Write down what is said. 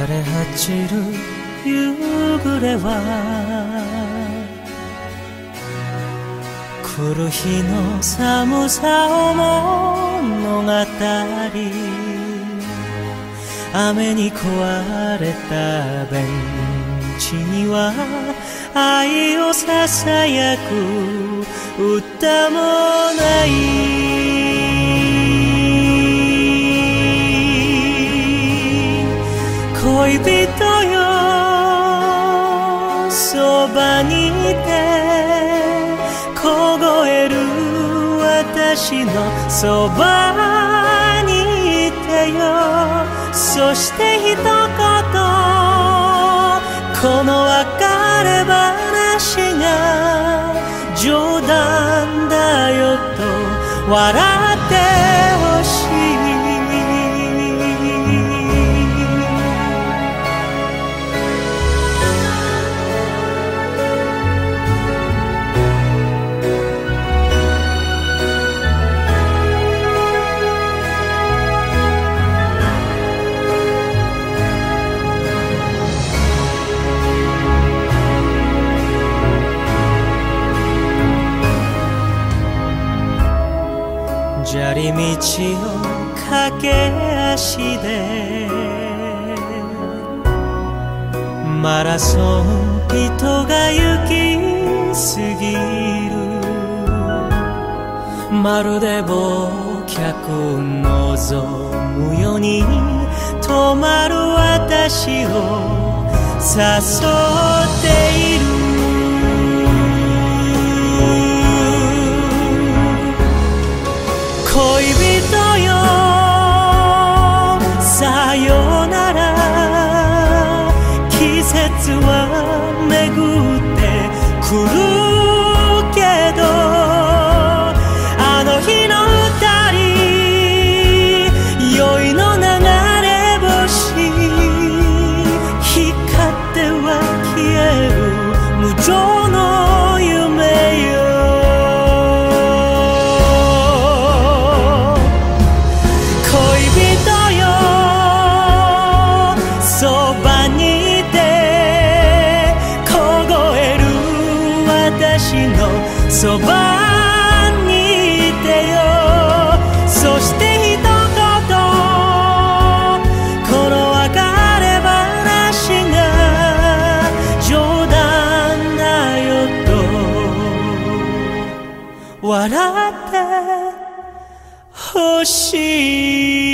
れ走る夕暮れは来る日の寒さを物語、雨に壊れたベンチには愛をささやく歌もない。恋人よそばにいて、凍える私のそばにいてよ。そして一言、この別れ話が冗談だよと笑ってほしい。砂利道を駆け足でマラソン人が行き過ぎる。まるで忘却望むように止まる私を誘っている。恋人よさよなら、季節は巡ってくるけど、あの日の二人酔いの流れ星、光っては消える無情の夢よ。そばにいてよ。そして一言、この別れ話が冗談だよと笑ってほしい。